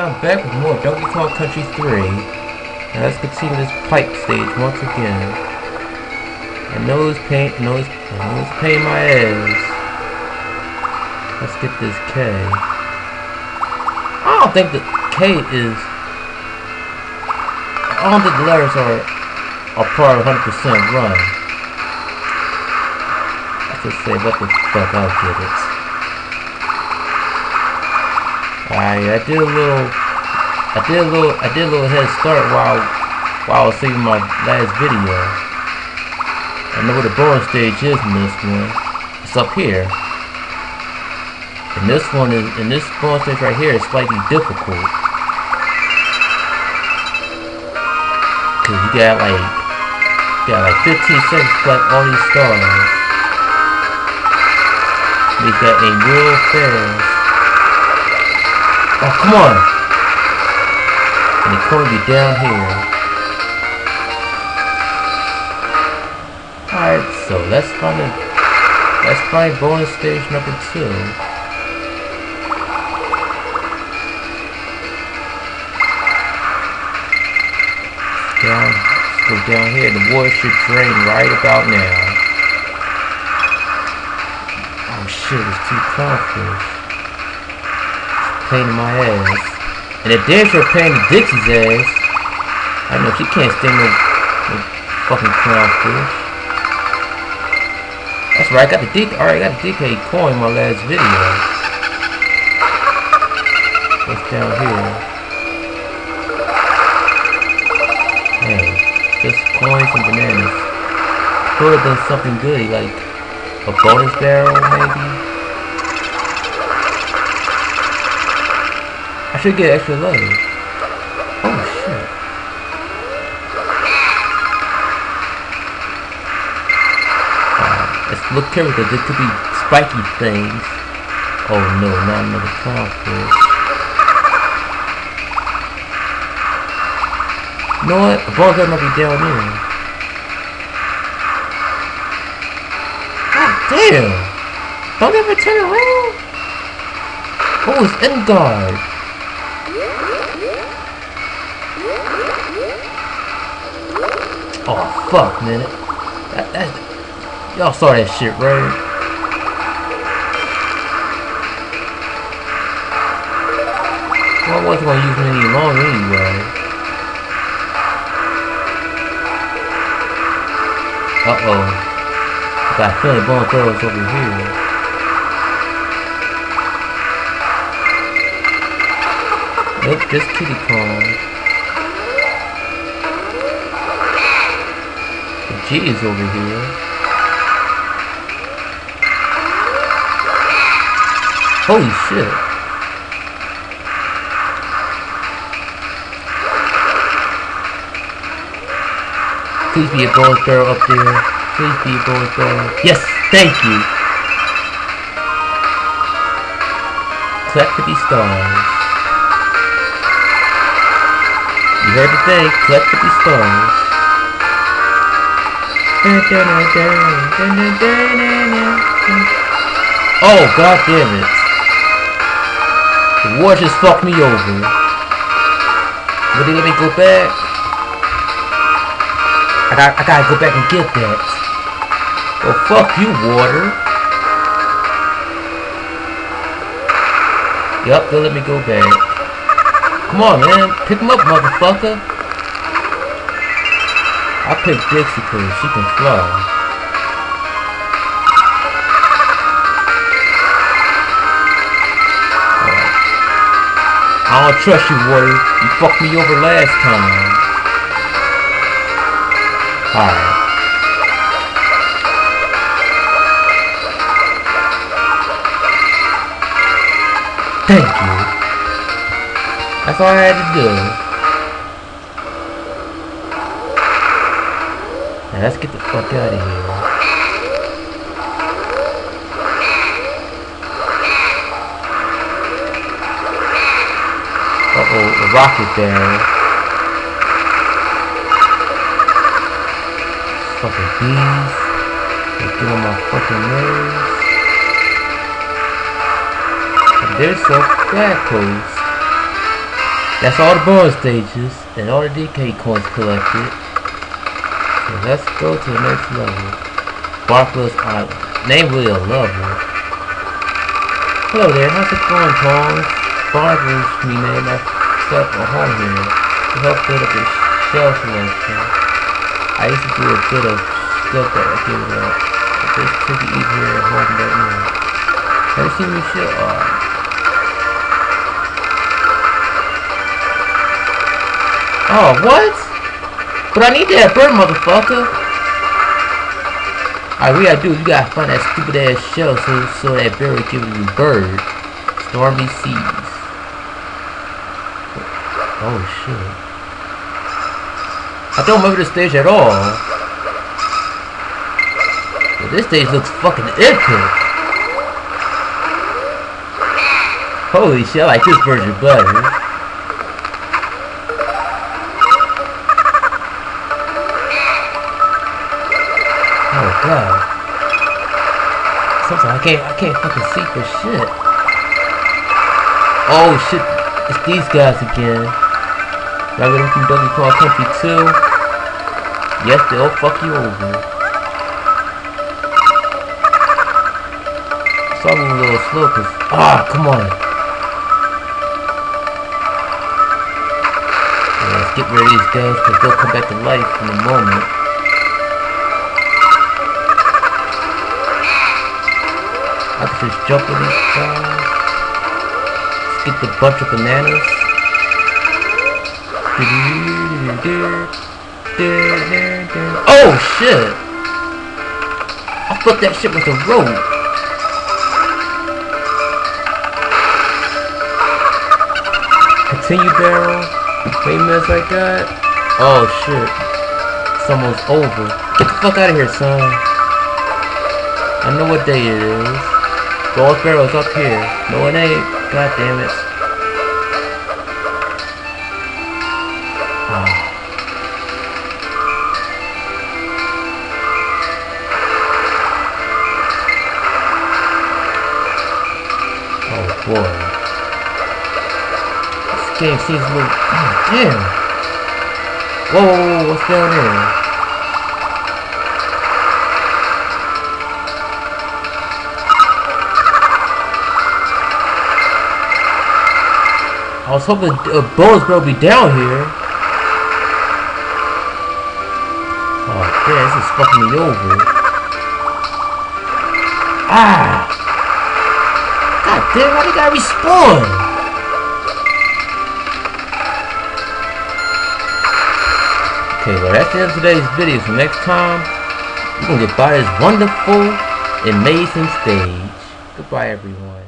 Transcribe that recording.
I'm back with more Donkey Kong Country 3. Now let's continue this pipe stage once again. I know it's pain my ass. Let's get this K. I don't think the K is... I don't think the letters are part of 100% run. Let's just say what the fuck, I'll get it. Alright, I did a little head start while I was saving my last video. I know where the bonus stage is in this one. It's up here. And this bonus stage right here is slightly difficult. Cause you got like 15 seconds to collect all these stars. Make that aim real fast. Oh, come on! And it's going to be down here. Alright, so let's find bonus stage number 2. Let's go down here. The water should drain right about now. Oh shit, it's 2 clownfish. Pain in my ass. And if there's your pain to Dixie's ass, I know she can't stand no fucking clownfish. That's right, I got the DK coin in my last video. What's down here? Hey, just coins and bananas. Could have done something good, like a bonus barrel maybe? I should get extra load. Oh shit. Let's look careful, there could be spiky things. Oh no, not another clownfish. You know what? The ball might be down there. God damn! Don't ever turn around! Oh, it's in guard. Oh fuck, man! Y'all saw that shit, right? Well, I wasn't gonna use it any longer anyway. Uh-oh. I got a feeling bone throws over here. Nope, just Kiddy Kong. G is over here. Holy shit. Please be a bonus barrel up there. Please be a bonus barrel. Yes, thank you. Collect 50 stars. You heard the thing, collect 50 stars. Oh, god damn it. The war just fucked me over. Will they let me go back? I gotta go back and get that. Well, fuck you, water. Yup, they'll let me go back. Come on, man. Pick him up, motherfucker. I picked Dixie because she can fly. I don't trust you, water. You fucked me over last time. Alright. Thank you. That's all I had to do. Now let's get the fuck out of here. Uh-oh, a rocket barrel. Fucking bees. They get on my fucking nerves. And there's some flag posts. That's all the bonus stages and all the DK coins collected. So let's go to the next level. Barkless Island. Name really a level. Hello there, how's it going, Tom? Barbers, me name. I set up a home here to help build up the shell selection. I used to do a bit of stuff that I gave it up. I just took it easy here at home right now. Have you seen me shit? Oh, what? But I need that bird, motherfucker. Alright, we gotta do, you gotta find that stupid ass shell so that bird will give you bird. Stormy seas. Oh shit. I don't remember this stage at all. But this stage looks fucking epic. Holy shit, I like this version better. Oh god. Sometimes I can't fucking see for shit. Oh shit, it's these guys again. Y'all get them from Dougie Claw Country too. Yes, they'll fuck you over. So I'm moving a little slow cause come on. Yeah, let's get rid of these guys cause they'll come back to life in a moment. I can just jump with these guys. Let's get the bunch of bananas. Oh shit! I thought that shit was a rope. Continue barrel. Wait a minute like that. Oh shit. It's almost over. Get the fuck out of here, son. I know what day it is. Gold barrel's up here. No it ain't. God damn it. Oh boy. This game seems a little... Oh, damn. Whoa, what's down there? I was hoping a bonus girl would be down here. Oh damn, this is fucking me over. God damn, why they gotta respawn? Okay, well that's the end of today's video. So next time, we're gonna get by this wonderful, amazing stage. Goodbye everyone.